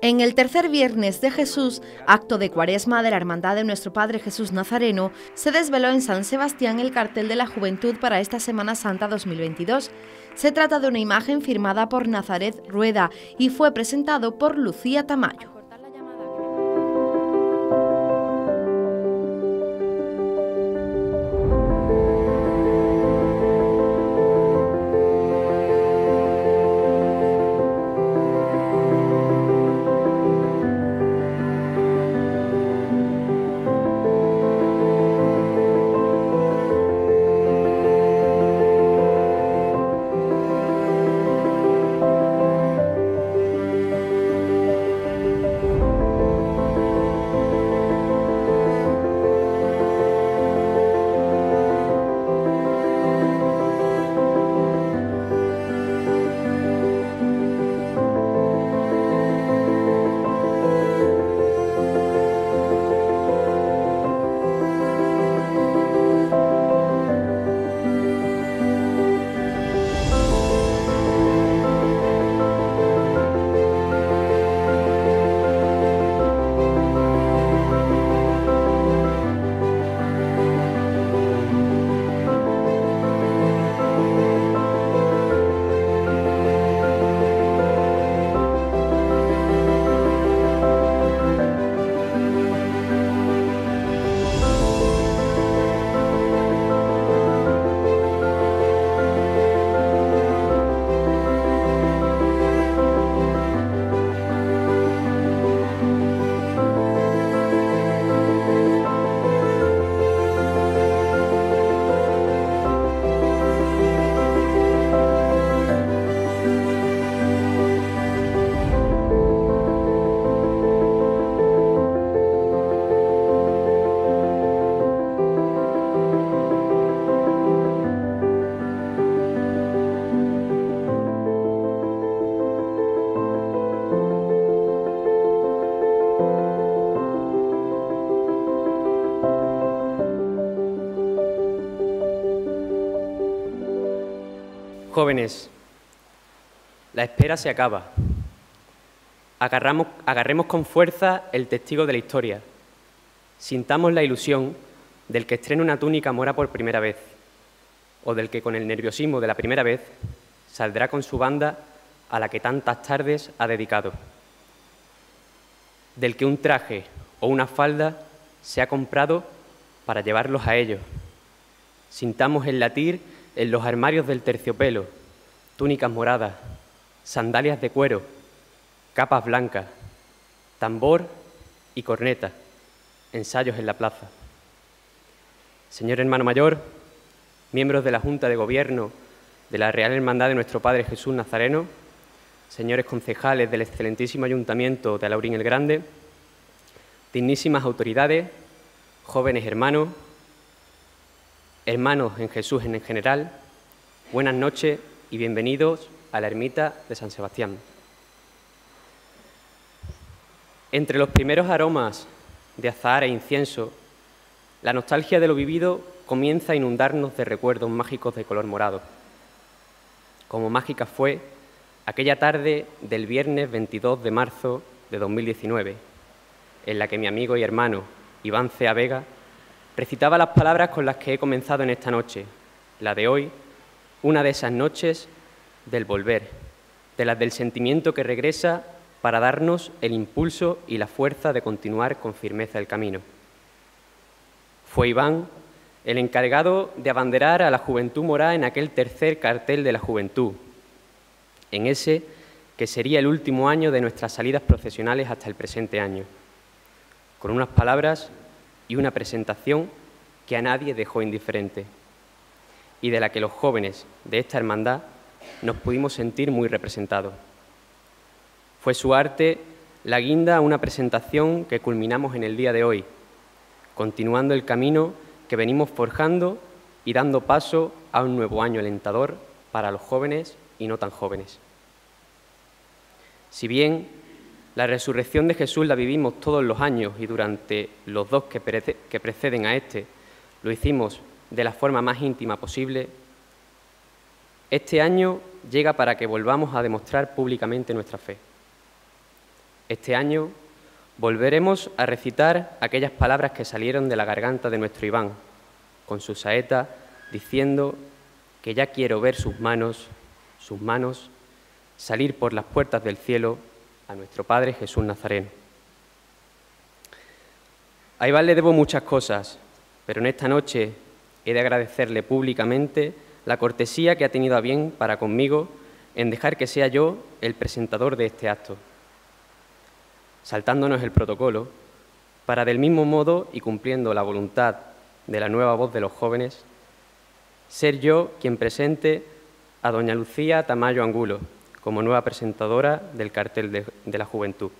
En el tercer viernes de Jesús, acto de Cuaresma de la Hermandad de Nuestro Padre Jesús Nazareno, se desveló en San Sebastián el cartel de la Juventud para esta Semana Santa 2022. Se trata de una imagen firmada por Nazaret Rueda y fue presentado por Lucía Tamayo. Jóvenes, la espera se acaba. Agarremos con fuerza el testigo de la historia. Sintamos la ilusión del que estrena una túnica mora por primera vez, o del que con el nerviosismo de la primera vez saldrá con su banda a la que tantas tardes ha dedicado. Del que un traje o una falda se ha comprado para llevarlos a ellos. Sintamos el latir en los armarios del terciopelo, túnicas moradas, sandalias de cuero, capas blancas, tambor y corneta, ensayos en la plaza. Señor hermano mayor, miembros de la Junta de Gobierno de la Real Hermandad de Nuestro Padre Jesús Nazareno, señores concejales del excelentísimo Ayuntamiento de Alaurín el Grande, dignísimas autoridades, jóvenes hermanos en Jesús en general, buenas noches y bienvenidos a la ermita de San Sebastián. Entre los primeros aromas de azahar e incienso, la nostalgia de lo vivido comienza a inundarnos de recuerdos mágicos de color morado. Como mágica fue aquella tarde del viernes 22 de marzo de 2019, en la que mi amigo y hermano Iván Cea Vega recitaba las palabras con las que he comenzado en esta noche, la de hoy, una de esas noches del volver, de las del sentimiento que regresa para darnos el impulso y la fuerza de continuar con firmeza el camino. Fue Iván el encargado de abanderar a la juventud morada en aquel tercer cartel de la juventud, en ese que sería el último año de nuestras salidas procesionales hasta el presente año, con unas palabras y una presentación que a nadie dejó indiferente y de la que los jóvenes de esta hermandad nos pudimos sentir muy representados. Fue su arte la guinda a una presentación que culminamos en el día de hoy, continuando el camino que venimos forjando y dando paso a un nuevo año alentador para los jóvenes y no tan jóvenes. Si bien la resurrección de Jesús la vivimos todos los años y durante los dos que preceden a este lo hicimos de la forma más íntima posible, este año llega para que volvamos a demostrar públicamente nuestra fe. Este año volveremos a recitar aquellas palabras que salieron de la garganta de nuestro Iván, con su saeta, diciendo que ya quiero ver sus manos, salir por las puertas del cielo a nuestro Padre Jesús Nazareno. A Iván le debo muchas cosas, pero en esta noche he de agradecerle públicamente la cortesía que ha tenido a bien para conmigo en dejar que sea yo el presentador de este acto, saltándonos el protocolo, para del mismo modo y cumpliendo la voluntad de la nueva voz de los jóvenes, ser yo quien presente a doña Lucía Tamayo Angulo como nueva presentadora del cartel de la juventud.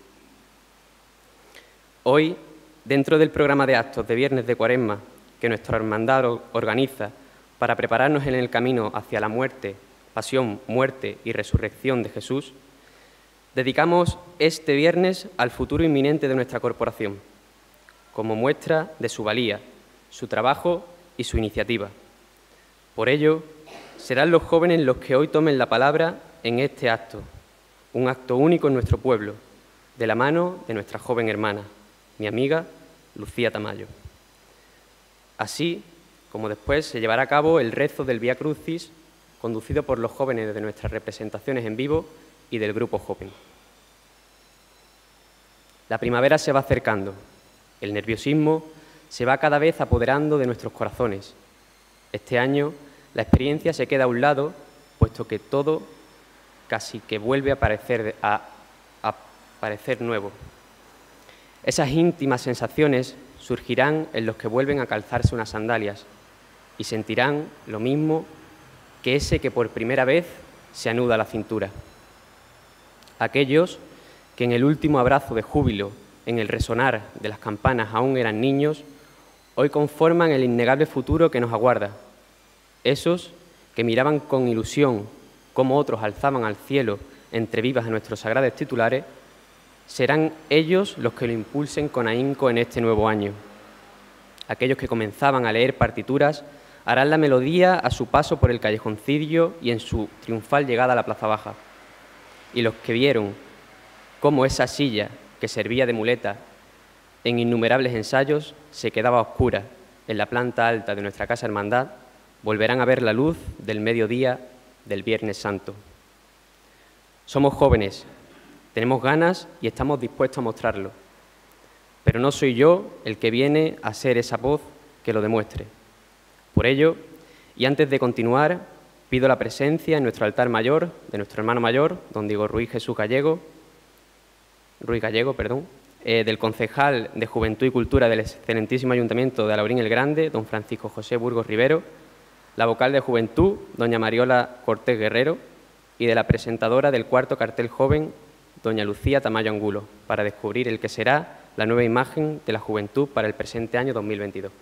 Hoy, dentro del programa de actos de Viernes de Cuaresma que nuestra hermandad organiza para prepararnos en el camino hacia la muerte, pasión, muerte y resurrección de Jesús, dedicamos este viernes al futuro inminente de nuestra corporación, como muestra de su valía, su trabajo y su iniciativa. Por ello, serán los jóvenes los que hoy tomen la palabra en este acto, un acto único en nuestro pueblo, de la mano de nuestra joven hermana, mi amiga Lucía Tamayo. Así como después se llevará a cabo el rezo del Vía Crucis, conducido por los jóvenes de nuestras representaciones en vivo y del Grupo Joven. La primavera se va acercando, el nerviosismo se va cada vez apoderando de nuestros corazones. Este año la experiencia se queda a un lado, puesto que todo casi que vuelve a parecer nuevo. Esas íntimas sensaciones surgirán en los que vuelven a calzarse unas sandalias y sentirán lo mismo que ese que por primera vez se anuda a la cintura. Aquellos que en el último abrazo de júbilo, en el resonar de las campanas aún eran niños, hoy conforman el innegable futuro que nos aguarda. Esos que miraban con ilusión cómo otros alzaban al cielo entre vivas a nuestros sagrados titulares, serán ellos los que lo impulsen con ahínco en este nuevo año. Aquellos que comenzaban a leer partituras harán la melodía a su paso por el callejoncillo y en su triunfal llegada a la Plaza Baja. Y los que vieron cómo esa silla que servía de muleta en innumerables ensayos se quedaba a oscuras en la planta alta de nuestra casa hermandad, volverán a ver la luz del mediodía del Viernes Santo. Somos jóvenes, tenemos ganas y estamos dispuestos a mostrarlo, pero no soy yo el que viene a ser esa voz que lo demuestre. Por ello, y antes de continuar, pido la presencia en nuestro altar mayor de nuestro hermano mayor, don Diego Ruiz Gallego, del concejal de Juventud y Cultura del excelentísimo Ayuntamiento de Alaurín el Grande, don Francisco José Burgos Rivero, la vocal de Juventud, doña Mariola Cortés Guerrero, y de la presentadora del cuarto cartel joven, doña Lucía Tamayo Angulo, para descubrir el que será la nueva imagen de la juventud para el presente año 2022.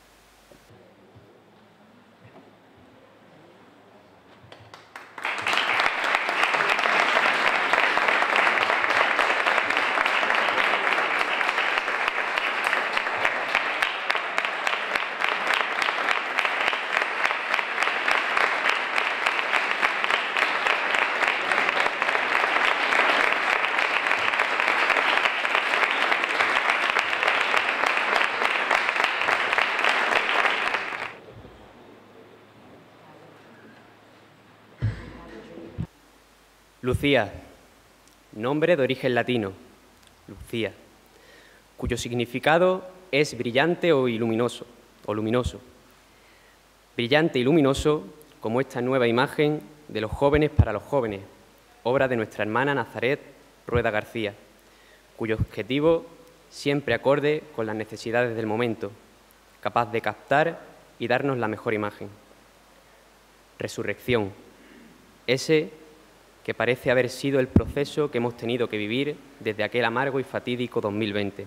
Lucía, nombre de origen latino, Lucía, cuyo significado es brillante o luminoso. Brillante y luminoso como esta nueva imagen de los jóvenes para los jóvenes, obra de nuestra hermana Nazaret Rueda García, cuyo objetivo siempre acorde con las necesidades del momento, capaz de captar y darnos la mejor imagen. Resurrección, ese que parece haber sido el proceso que hemos tenido que vivir desde aquel amargo y fatídico 2020.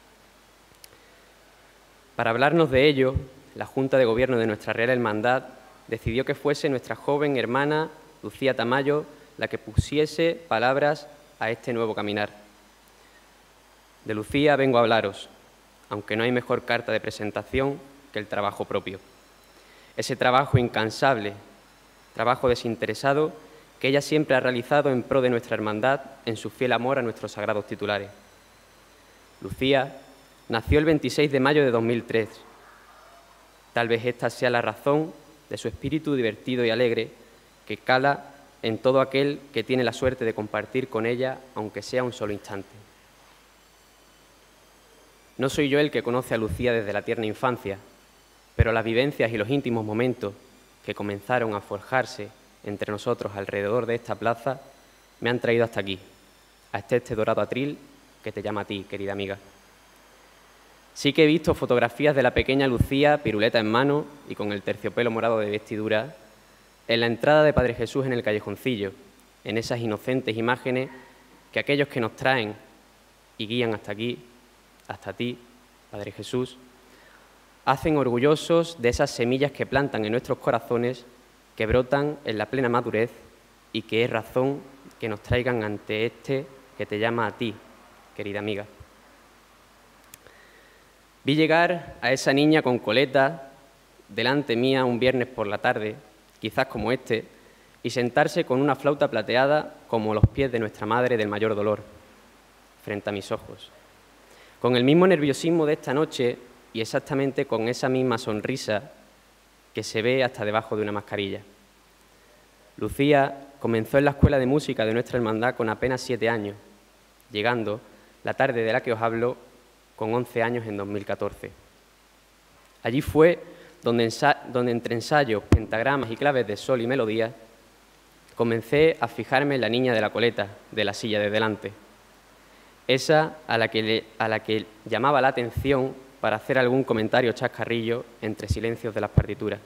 Para hablarnos de ello, la Junta de Gobierno de nuestra Real Hermandad decidió que fuese nuestra joven hermana Lucía Tamayo la que pusiese palabras a este nuevo caminar. De Lucía vengo a hablaros, aunque no hay mejor carta de presentación que el trabajo propio. Ese trabajo incansable, trabajo desinteresado, que ella siempre ha realizado en pro de nuestra hermandad en su fiel amor a nuestros sagrados titulares. Lucía nació el 26 de mayo de 2003. Tal vez esta sea la razón de su espíritu divertido y alegre, que cala en todo aquel que tiene la suerte de compartir con ella, aunque sea un solo instante. No soy yo el que conoce a Lucía desde la tierna infancia, pero las vivencias y los íntimos momentos que comenzaron a forjarse entre nosotros alrededor de esta plaza me han traído hasta aquí, a este dorado atril que te llama a ti, querida amiga. Sí que he visto fotografías de la pequeña Lucía, piruleta en mano y con el terciopelo morado de vestidura, en la entrada de Padre Jesús en el callejoncillo, en esas inocentes imágenes que aquellos que nos traen y guían hasta aquí, hasta ti, Padre Jesús, hacen orgullosos de esas semillas que plantan en nuestros corazones, que brotan en la plena madurez y que es razón que nos traigan ante este que te llama a ti, querida amiga. Vi llegar a esa niña con coleta delante mía un viernes por la tarde, quizás como este, y sentarse con una flauta plateada como los pies de nuestra Madre del Mayor Dolor, frente a mis ojos. Con el mismo nerviosismo de esta noche y exactamente con esa misma sonrisa que se ve hasta debajo de una mascarilla. Lucía comenzó en la escuela de música de nuestra hermandad con apenas 7 años, llegando, la tarde de la que os hablo, con 11 años en 2014. Allí fue donde entre ensayos, pentagramas y claves de sol y melodía, comencé a fijarme en la niña de la coleta, de la silla de delante, esa a la que llamaba la atención para hacer algún comentario chascarrillo entre silencios de las partituras.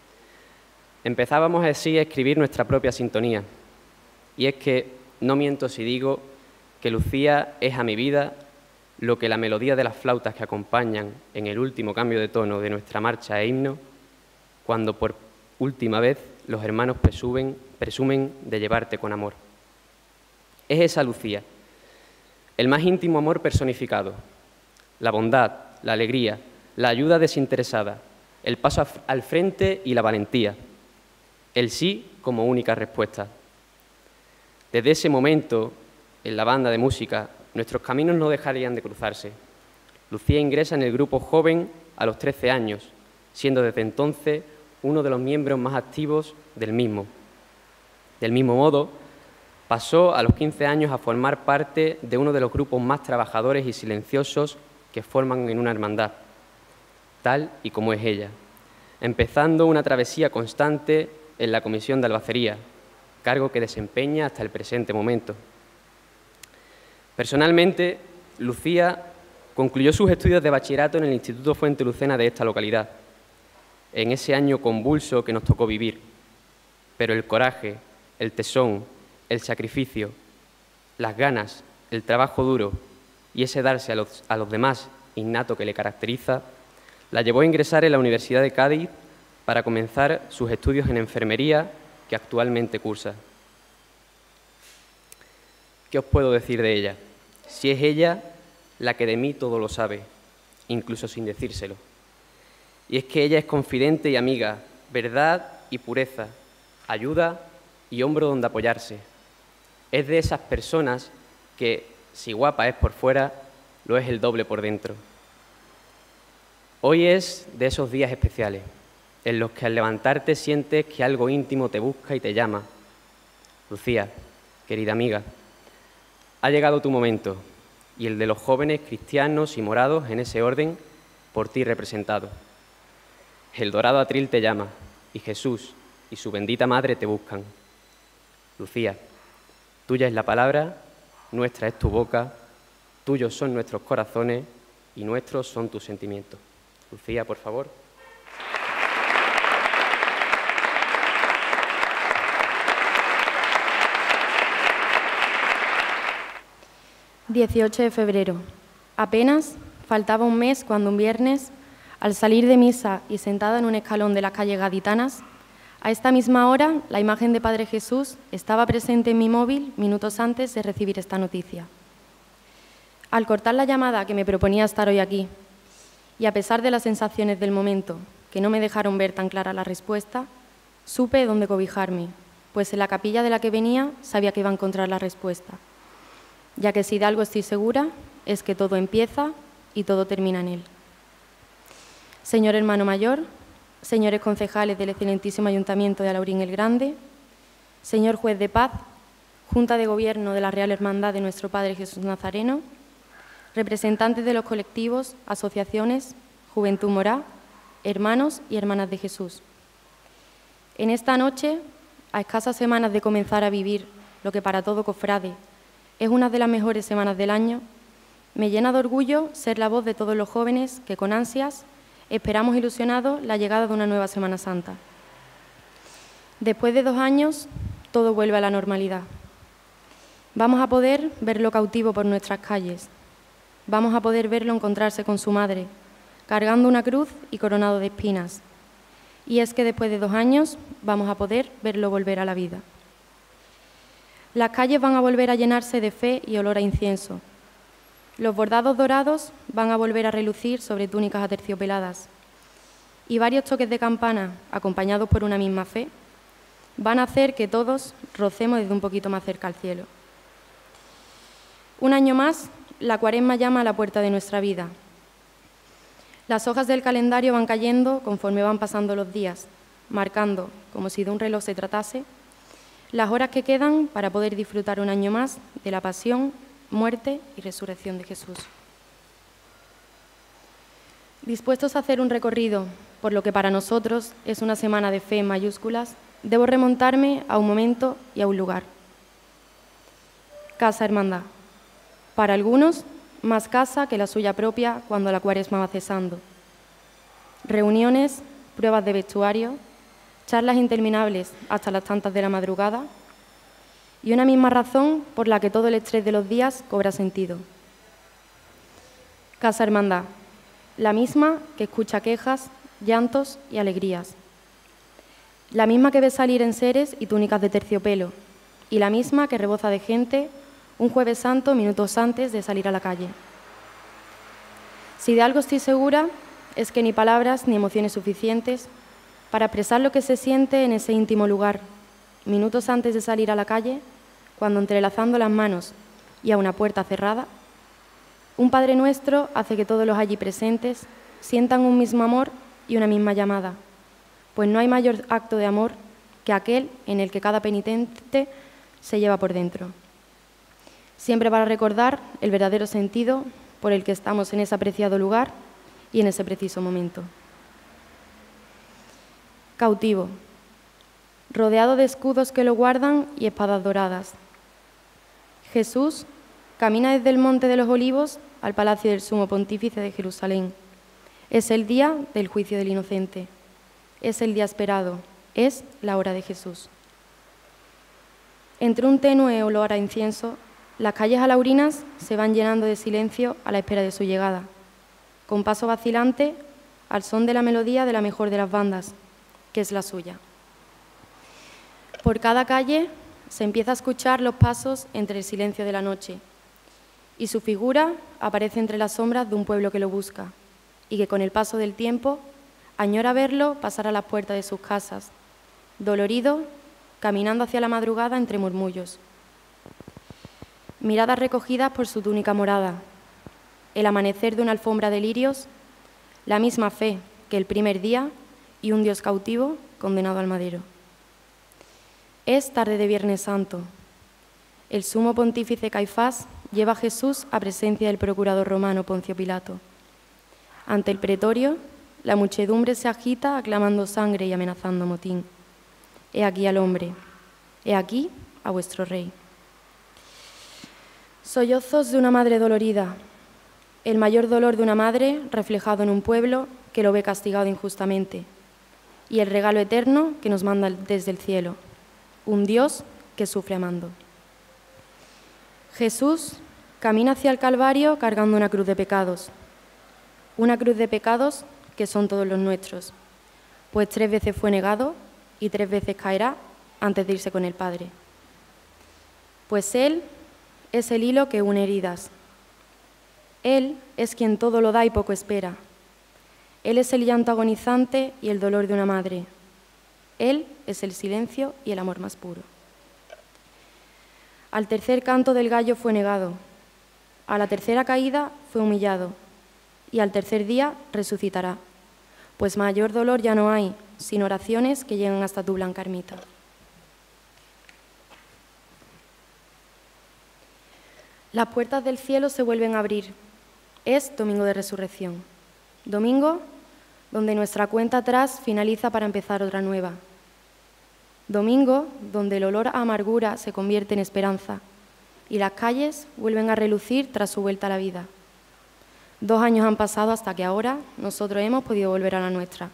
Empezábamos así a escribir nuestra propia sintonía, y es que no miento si digo que Lucía es a mi vida lo que la melodía de las flautas que acompañan en el último cambio de tono de nuestra marcha e himno, cuando por última vez los hermanos presumen de llevarte con amor. Es esa Lucía, el más íntimo amor personificado, la bondad, la alegría, la ayuda desinteresada, el paso al frente y la valentía, el sí como única respuesta. Desde ese momento, en la banda de música, nuestros caminos no dejarían de cruzarse. Lucía ingresa en el grupo joven a los 13 años, siendo desde entonces uno de los miembros más activos del mismo. Del mismo modo, pasó a los 15 años a formar parte de uno de los grupos más trabajadores y silenciosos que forman en una hermandad, tal y como es ella, empezando una travesía constante en la Comisión de Albacería, cargo que desempeña hasta el presente momento. Personalmente, Lucía concluyó sus estudios de bachillerato en el Instituto Fuente Lucena de esta localidad, en ese año convulso que nos tocó vivir. Pero el coraje, el tesón, el sacrificio, las ganas, el trabajo duro y ese darse a los demás innato que le caracteriza, la llevó a ingresar en la Universidad de Cádiz para comenzar sus estudios en enfermería que actualmente cursa. ¿Qué os puedo decir de ella? Si es ella la que de mí todo lo sabe, incluso sin decírselo. Y es que ella es confidente y amiga, verdad y pureza, ayuda y hombro donde apoyarse. Es de esas personas que, si guapa es por fuera, lo es el doble por dentro. Hoy es de esos días especiales, en los que al levantarte sientes que algo íntimo te busca y te llama. Lucía, querida amiga, ha llegado tu momento, y el de los jóvenes cristianos y morados en ese orden, por ti representado. El dorado atril te llama, y Jesús y su bendita Madre te buscan. Lucía, tuya es la palabra, nuestra es tu boca, tuyos son nuestros corazones y nuestros son tus sentimientos. Lucía, por favor. ...18 de febrero. Apenas faltaba un mes cuando un viernes, al salir de misa y sentada en un escalón de las calles gaditanas, a esta misma hora la imagen de Padre Jesús estaba presente en mi móvil minutos antes de recibir esta noticia. Al cortar la llamada que me proponía estar hoy aquí, y a pesar de las sensaciones del momento que no me dejaron ver tan clara la respuesta, supe dónde cobijarme, pues en la capilla de la que venía sabía que iba a encontrar la respuesta, ya que si de algo estoy segura es que todo empieza y todo termina en él. Señor hermano mayor, señores concejales del excelentísimo Ayuntamiento de Alaurín el Grande, señor juez de paz, Junta de Gobierno de la Real Hermandad de nuestro Padre Jesús Nazareno, representantes de los colectivos, asociaciones, Juventud Morá, hermanos y hermanas de Jesús. En esta noche, a escasas semanas de comenzar a vivir lo que para todo cofrade es una de las mejores semanas del año, me llena de orgullo ser la voz de todos los jóvenes que con ansias esperamos ilusionados la llegada de una nueva Semana Santa. Después de 2 años, todo vuelve a la normalidad. Vamos a poder verlo cautivo por nuestras calles. Vamos a poder verlo encontrarse con su madre, cargando una cruz y coronado de espinas. Y es que después de 2 años vamos a poder verlo volver a la vida. Las calles van a volver a llenarse de fe y olor a incienso. Los bordados dorados van a volver a relucir sobre túnicas aterciopeladas. Y varios toques de campana, acompañados por una misma fe, van a hacer que todos rocemos desde un poquito más cerca al cielo. Un año más, la Cuaresma llama a la puerta de nuestra vida. Las hojas del calendario van cayendo conforme van pasando los días, marcando, como si de un reloj se tratase, las horas que quedan para poder disfrutar un año más de la pasión, muerte y resurrección de Jesús. Dispuestos a hacer un recorrido por lo que para nosotros es una semana de fe en mayúsculas, debo remontarme a un momento y a un lugar. Casa Hermandad. Para algunos, más casa que la suya propia cuando la Cuaresma va cesando. Reuniones, pruebas de vestuario, charlas interminables hasta las tantas de la madrugada y una misma razón por la que todo el estrés de los días cobra sentido. Casa Hermandad, la misma que escucha quejas, llantos y alegrías. La misma que ve salir enseres y túnicas de terciopelo y la misma que reboza de gente un Jueves Santo minutos antes de salir a la calle. Si de algo estoy segura es que ni palabras ni emociones suficientes para expresar lo que se siente en ese íntimo lugar, minutos antes de salir a la calle, cuando entrelazando las manos y a una puerta cerrada, un Padre Nuestro hace que todos los allí presentes sientan un mismo amor y una misma llamada, pues no hay mayor acto de amor que aquel en el que cada penitente se lleva por dentro. Siempre para recordar el verdadero sentido por el que estamos en ese apreciado lugar y en ese preciso momento. Cautivo, rodeado de escudos que lo guardan y espadas doradas. Jesús camina desde el Monte de los Olivos al Palacio del Sumo Pontífice de Jerusalén. Es el día del juicio del inocente. Es el día esperado. Es la hora de Jesús. Entre un tenue olor a incienso, las calles alaurinas se van llenando de silencio a la espera de su llegada, con paso vacilante al son de la melodía de la mejor de las bandas, que es la suya. Por cada calle se empieza a escuchar los pasos entre el silencio de la noche y su figura aparece entre las sombras de un pueblo que lo busca y que con el paso del tiempo añora verlo pasar a las puertas de sus casas, dolorido, caminando hacia la madrugada entre murmullos. Miradas recogidas por su túnica morada, el amanecer de una alfombra de lirios, la misma fe que el primer día y un Dios cautivo condenado al madero. Es tarde de Viernes Santo. El sumo pontífice Caifás lleva a Jesús a presencia del procurador romano Poncio Pilato. Ante el pretorio, la muchedumbre se agita aclamando sangre y amenazando motín. He aquí al hombre, he aquí a vuestro rey. Sollozos de una madre dolorida, el mayor dolor de una madre reflejado en un pueblo que lo ve castigado injustamente, y el regalo eterno que nos manda desde el cielo, un Dios que sufre amando. Jesús camina hacia el Calvario cargando una cruz de pecados que son todos los nuestros, pues 3 veces fue negado y 3 veces caerá antes de irse con el Padre. Pues Él es el hilo que une heridas. Él es quien todo lo da y poco espera. Él es el llanto agonizante y el dolor de una madre. Él es el silencio y el amor más puro. Al tercer canto del gallo fue negado, a la tercera caída fue humillado, y al tercer día resucitará, pues mayor dolor ya no hay, sin oraciones que llegan hasta tu blanca ermita. Las puertas del cielo se vuelven a abrir. Es domingo de resurrección. Domingo donde nuestra cuenta atrás finaliza para empezar otra nueva. Domingo donde el olor a amargura se convierte en esperanza y las calles vuelven a relucir tras su vuelta a la vida. 2 años han pasado hasta que ahora nosotros hemos podido volver a la nuestra.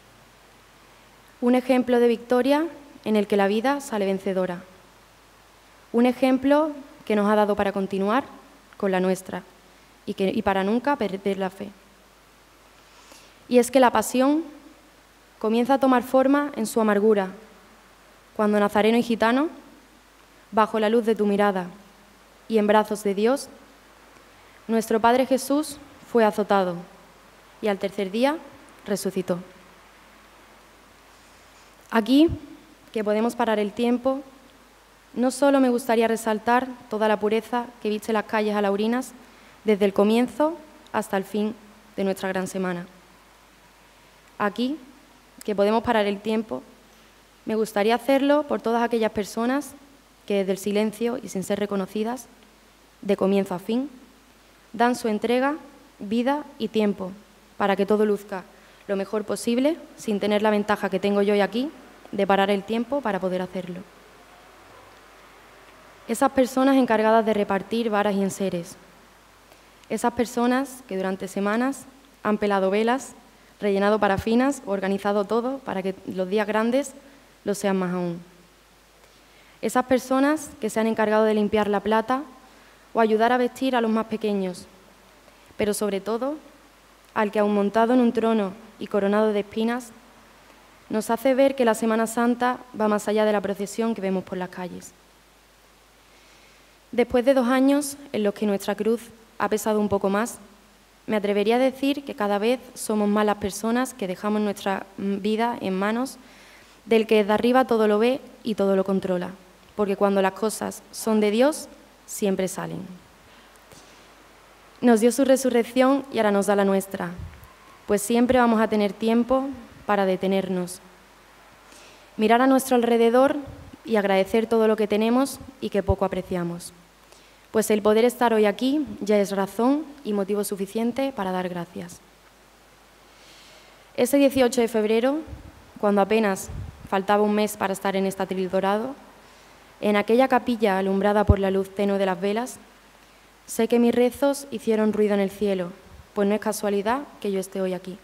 Un ejemplo de victoria en el que la vida sale vencedora. Un ejemplo que nos ha dado para continuar con la nuestra y para nunca perder la fe. Y es que la pasión comienza a tomar forma en su amargura, cuando Nazareno y gitano, bajo la luz de tu mirada y en brazos de Dios, nuestro Padre Jesús fue azotado y al tercer día resucitó. Aquí, que podemos parar el tiempo, no solo me gustaría resaltar toda la pureza que viste las calles alaurinas desde el comienzo hasta el fin de nuestra gran semana. Aquí, que podemos parar el tiempo, me gustaría hacerlo por todas aquellas personas que desde el silencio y sin ser reconocidas, de comienzo a fin, dan su entrega, vida y tiempo para que todo luzca lo mejor posible sin tener la ventaja que tengo yo hoy aquí de parar el tiempo para poder hacerlo. Esas personas encargadas de repartir varas y enseres. Esas personas que durante semanas han pelado velas, rellenado parafinas, organizado todo para que los días grandes lo sean más aún. Esas personas que se han encargado de limpiar la plata o ayudar a vestir a los más pequeños, pero sobre todo al que aún montado en un trono y coronado de espinas, nos hace ver que la Semana Santa va más allá de la procesión que vemos por las calles. Después de 2 años en los que nuestra cruz ha pesado un poco más, me atrevería a decir que cada vez somos más las personas que dejamos nuestra vida en manos del que desde arriba todo lo ve y todo lo controla, porque cuando las cosas son de Dios, siempre salen. Nos dio su resurrección y ahora nos da la nuestra, pues siempre vamos a tener tiempo para detenernos, mirar a nuestro alrededor y agradecer todo lo que tenemos y que poco apreciamos, pues el poder estar hoy aquí ya es razón y motivo suficiente para dar gracias. Ese 18 de febrero, cuando apenas faltaba un mes para estar en este atril dorado, en aquella capilla alumbrada por la luz tenue de las velas, sé que mis rezos hicieron ruido en el cielo, pues no es casualidad que yo esté hoy aquí.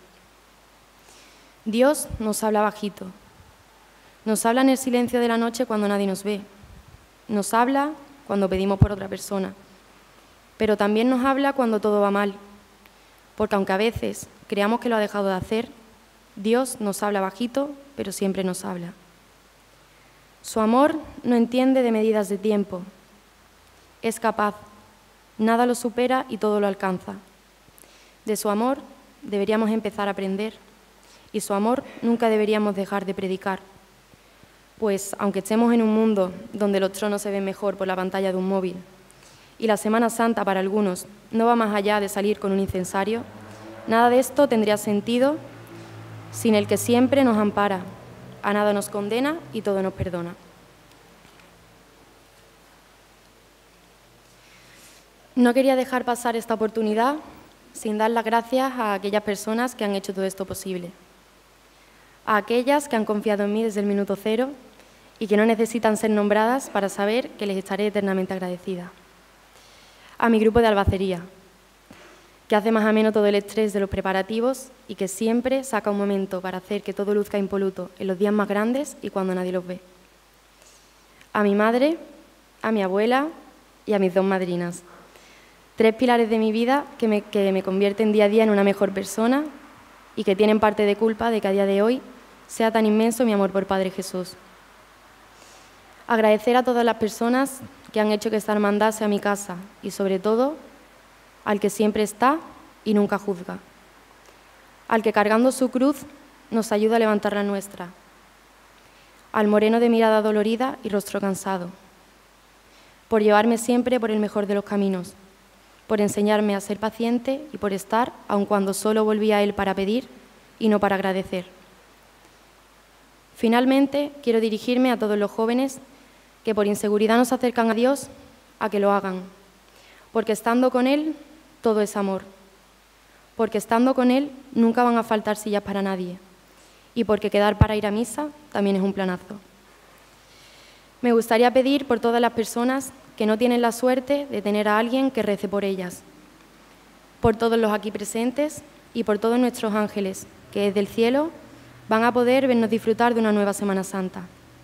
Dios nos habla bajito, nos habla en el silencio de la noche cuando nadie nos ve, nos habla cuando pedimos por otra persona, pero también nos habla cuando todo va mal, porque aunque a veces creamos que lo ha dejado de hacer, Dios nos habla bajito, pero siempre nos habla. Su amor no entiende de medidas de tiempo, es capaz, nada lo supera y todo lo alcanza. De su amor deberíamos empezar a aprender y su amor nunca deberíamos dejar de predicar, pues aunque estemos en un mundo donde los tronos se ven mejor por la pantalla de un móvil y la Semana Santa para algunos no va más allá de salir con un incensario, nada de esto tendría sentido sin el que siempre nos ampara, a nada nos condena y todo nos perdona. No quería dejar pasar esta oportunidad sin dar las gracias a aquellas personas que han hecho todo esto posible, a aquellas que han confiado en mí desde el minuto cero y que no necesitan ser nombradas para saber que les estaré eternamente agradecida. A mi grupo de albacería, que hace más ameno todo el estrés de los preparativos y que siempre saca un momento para hacer que todo luzca impoluto en los días más grandes y cuando nadie los ve. A mi madre, a mi abuela y a mis 2 madrinas. 3 pilares de mi vida que me convierten día a día en una mejor persona y que tienen parte de culpa de que a día de hoy sea tan inmenso mi amor por Padre Jesús. Agradecer a todas las personas que han hecho que esta hermandad sea mi casa y sobre todo al que siempre está y nunca juzga, al que cargando su cruz nos ayuda a levantar la nuestra, al moreno de mirada dolorida y rostro cansado, por llevarme siempre por el mejor de los caminos, por enseñarme a ser paciente y por estar, aun cuando solo volvía a Él para pedir y no para agradecer. Finalmente, quiero dirigirme a todos los jóvenes que por inseguridad nos acercan a Dios, a que lo hagan, porque estando con Él, todo es amor, porque estando con Él nunca van a faltar sillas para nadie, y porque quedar para ir a misa también es un planazo. Me gustaría pedir por todas las personas que no tienen la suerte de tener a alguien que rece por ellas, por todos los aquí presentes y por todos nuestros ángeles, que desde el cielo van a poder vernos disfrutar de una nueva Semana Santa.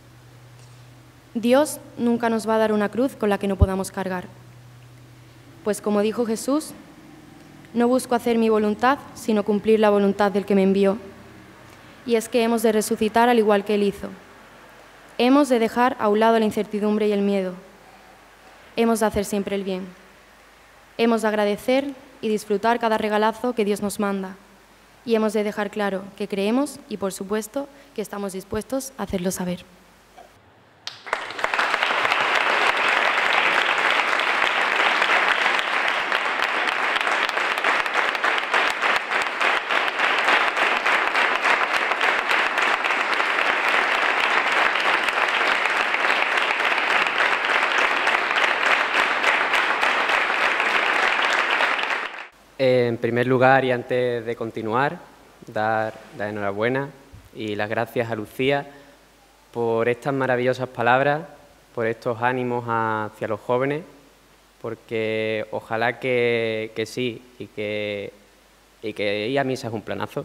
Dios nunca nos va a dar una cruz con la que no podamos cargar, pues como dijo Jesús, no busco hacer mi voluntad, sino cumplir la voluntad del que me envió. Y es que hemos de resucitar al igual que Él hizo. Hemos de dejar a un lado la incertidumbre y el miedo. Hemos de hacer siempre el bien. Hemos de agradecer y disfrutar cada regalazo que Dios nos manda. Y hemos de dejar claro que creemos y, por supuesto, que estamos dispuestos a hacerlo saber. En primer lugar, y antes de continuar, dar la enhorabuena y las gracias a Lucía por estas maravillosas palabras, por estos ánimos hacia los jóvenes, porque ojalá que sí y que ir a misa es un planazo.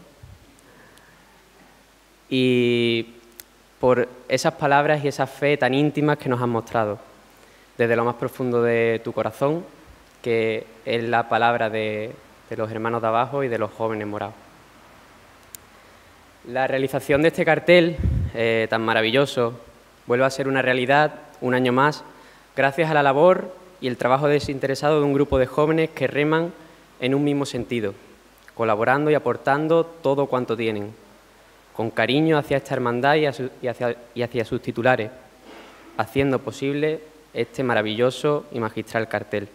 Y por esas palabras y esa fe tan íntimas que nos han mostrado desde lo más profundo de tu corazón, que es la palabra de los hermanos de abajo y de los jóvenes morados. La realización de este cartel tan maravilloso vuelve a ser una realidad un año más, gracias a la labor y el trabajo desinteresado de un grupo de jóvenes que reman en un mismo sentido, colaborando y aportando todo cuanto tienen, con cariño hacia esta hermandad y hacia sus titulares, haciendo posible este maravilloso y magistral cartel.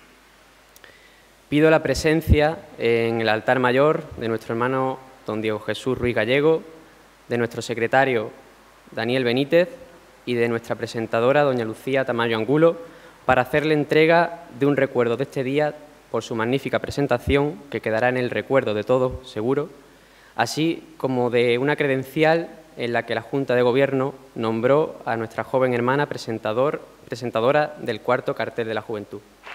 Pido la presencia en el altar mayor de nuestro hermano don Diego Jesús Ruiz Gallego, de nuestro secretario Daniel Benítez y de nuestra presentadora doña Lucía Tamayo Angulo para hacerle entrega de un recuerdo de este día por su magnífica presentación, que quedará en el recuerdo de todos, seguro, así como de una credencial en la que la Junta de Gobierno nombró a nuestra joven hermana presentadora del cuarto cartel de la Juventud.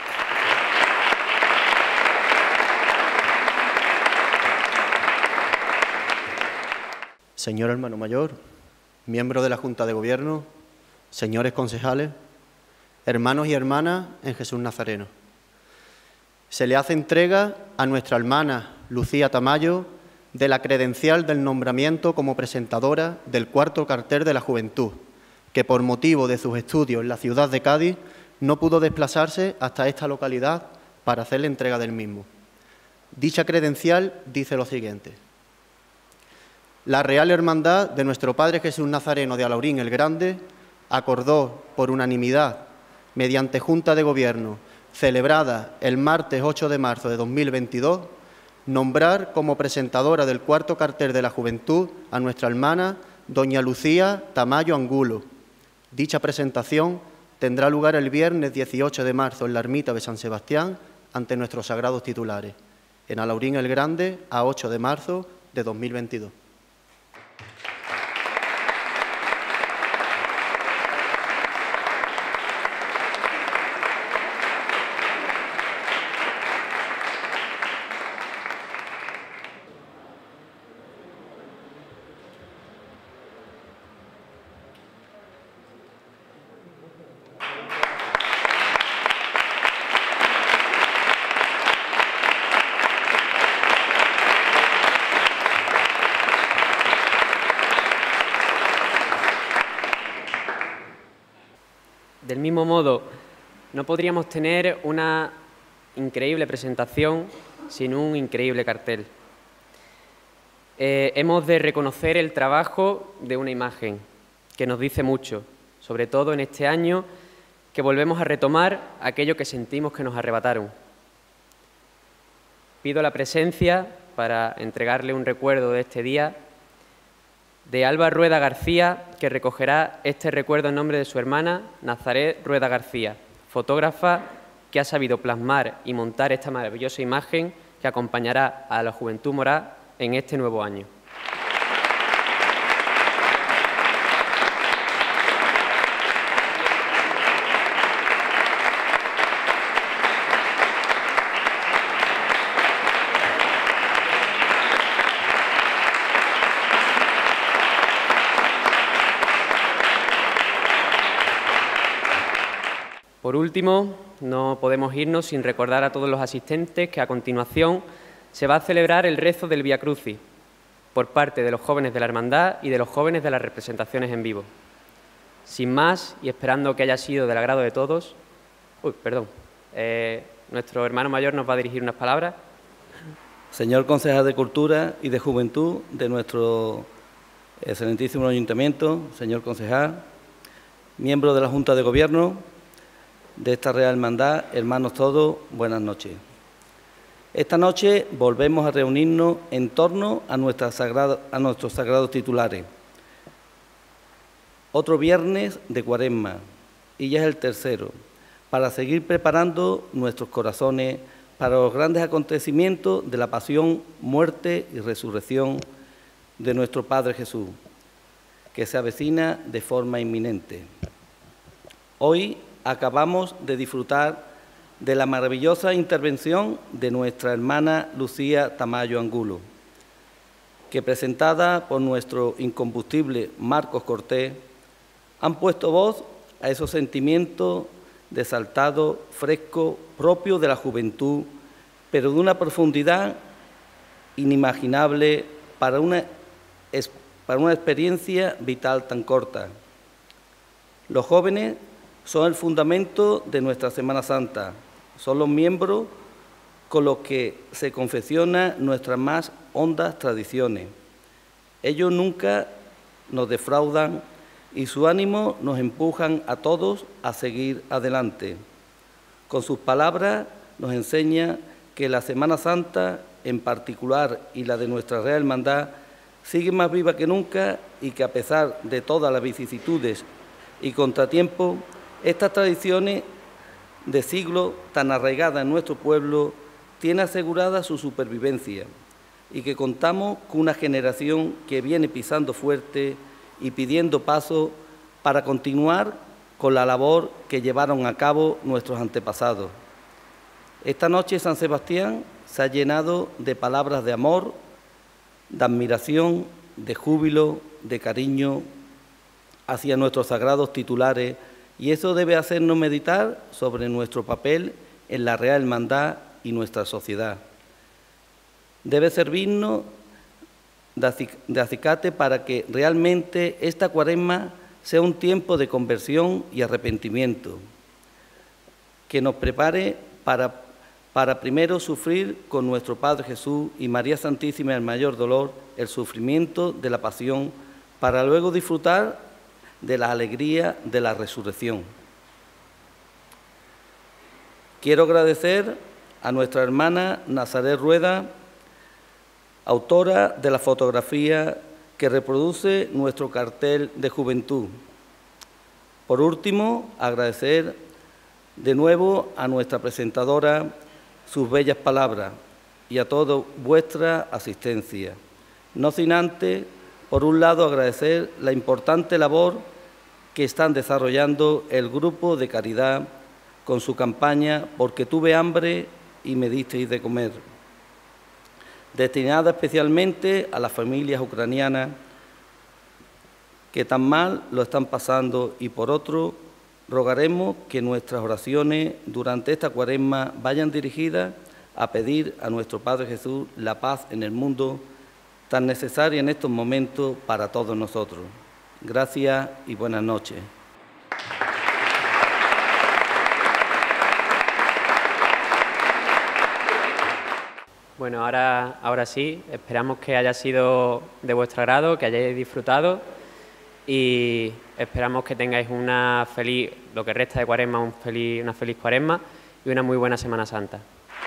Señor hermano mayor, miembro de la Junta de Gobierno, señores concejales, hermanos y hermanas en Jesús Nazareno. Se le hace entrega a nuestra hermana Lucía Tamayo de la credencial del nombramiento como presentadora del cuarto cartel de la Juventud, que por motivo de sus estudios en la ciudad de Cádiz no pudo desplazarse hasta esta localidad para hacer la entrega del mismo. Dicha credencial dice lo siguiente: la Real Hermandad de nuestro Padre Jesús Nazareno de Alaurín el Grande acordó por unanimidad, mediante Junta de Gobierno, celebrada el martes 8 de marzo de 2022, nombrar como presentadora del cuarto cartel de la Juventud a nuestra hermana doña Lucía Tamayo Angulo. Dicha presentación tendrá lugar el viernes 18 de marzo en la ermita de San Sebastián ante nuestros sagrados titulares, en Alaurín el Grande, a 8 de marzo de 2022. Del mismo modo, no podríamos tener una increíble presentación sin un increíble cartel. Hemos de reconocer el trabajo de una imagen, que nos dice mucho, sobre todo en este año que volvemos a retomar aquello que sentimos que nos arrebataron. Pido la presencia, para entregarle un recuerdo de este día, de Alba Rueda García, que recogerá este recuerdo en nombre de su hermana, Nazaret Rueda García, fotógrafa que ha sabido plasmar y montar esta maravillosa imagen que acompañará a la Juventud Morá en este nuevo año. Por último, no podemos irnos sin recordar a todos los asistentes que a continuación se va a celebrar el rezo del Vía Crucis por parte de los jóvenes de la Hermandad y de los jóvenes de las representaciones en vivo. Sin más, y esperando que haya sido del agrado de todos, nuestro hermano mayor nos va a dirigir unas palabras. Señor concejal de Cultura y de Juventud de nuestro excelentísimo Ayuntamiento, señor concejal, miembro de la Junta de Gobierno de esta Real Hermandad, hermanos todos, buenas noches. Esta noche volvemos a reunirnos en torno a nuestros sagrados titulares. Otro viernes de Cuaresma, y ya es el tercero, para seguir preparando nuestros corazones para los grandes acontecimientos de la pasión, muerte y resurrección de nuestro Padre Jesús, que se avecina de forma inminente. Hoy acabamos de disfrutar de la maravillosa intervención de nuestra hermana Lucía Tamayo Angulo, que presentada por nuestro incombustible Marcos Cortés, han puesto voz a esos sentimientos desaltados, frescos, propios de la juventud, pero de una profundidad inimaginable para una experiencia vital tan corta. Los jóvenes son el fundamento de nuestra Semana Santa, son los miembros con los que se confeccionan nuestras más hondas tradiciones. Ellos nunca nos defraudan y su ánimo nos empujan a todos a seguir adelante. Con sus palabras nos enseña que la Semana Santa en particular y la de nuestra Real Hermandad sigue más viva que nunca y que a pesar de todas las vicisitudes y contratiempos, estas tradiciones de siglos tan arraigadas en nuestro pueblo tienen asegurada su supervivencia y que contamos con una generación que viene pisando fuerte y pidiendo paso para continuar con la labor que llevaron a cabo nuestros antepasados. Esta noche San Sebastián se ha llenado de palabras de amor, de admiración, de júbilo, de cariño hacia nuestros sagrados titulares, y eso debe hacernos meditar sobre nuestro papel en la Real Hermandad y nuestra sociedad. Debe servirnos de acicate para que realmente esta Cuaresma sea un tiempo de conversión y arrepentimiento, que nos prepare para primero sufrir con nuestro Padre Jesús y María Santísima el mayor dolor, el sufrimiento de la pasión, para luego disfrutar de la alegría de la resurrección. Quiero agradecer a nuestra hermana Nazaret Rueda, autora de la fotografía que reproduce nuestro cartel de juventud. Por último, agradecer de nuevo a nuestra presentadora sus bellas palabras y a toda vuestra asistencia. No sin antes, por un lado, agradecer la importante labor que están desarrollando el grupo de caridad con su campaña Porque tuve hambre y me disteis de comer, destinada especialmente a las familias ucranianas que tan mal lo están pasando, y por otro, rogaremos que nuestras oraciones durante esta Cuaresma vayan dirigidas a pedir a nuestro Padre Jesús la paz en el mundo, tan necesaria en estos momentos para todos nosotros. Gracias y buenas noches. Bueno, ahora sí, esperamos que haya sido de vuestro agrado, que hayáis disfrutado y esperamos que tengáis lo que resta de Cuaresma, una feliz Cuaresma y una muy buena Semana Santa.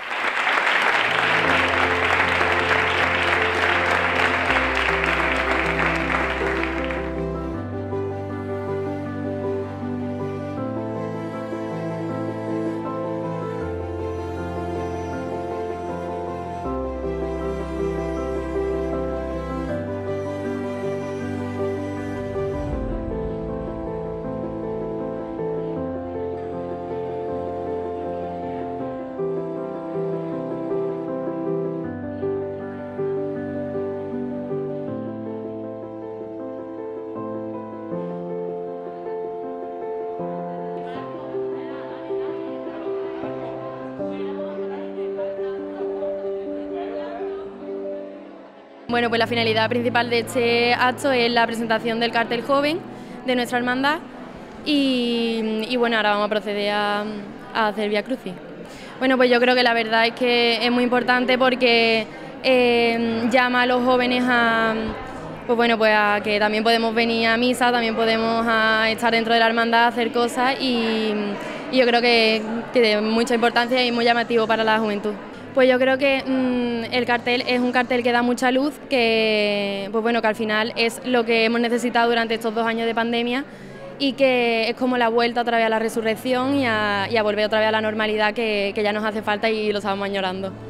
Bueno, pues la finalidad principal de este acto es la presentación del cartel joven de nuestra hermandad y bueno, ahora vamos a proceder a hacer Vía Crucis. Bueno, pues yo creo que la verdad es que es muy importante porque llama a los jóvenes a que también podemos venir a misa, también podemos estar dentro de la hermandad, hacer cosas y yo creo que tiene mucha importancia y muy llamativo para la juventud. Pues yo creo que el cartel es un cartel que da mucha luz, que al final es lo que hemos necesitado durante estos 2 años de pandemia y que es como la vuelta otra vez a la resurrección y a volver otra vez a la normalidad que ya nos hace falta y lo estamos añorando.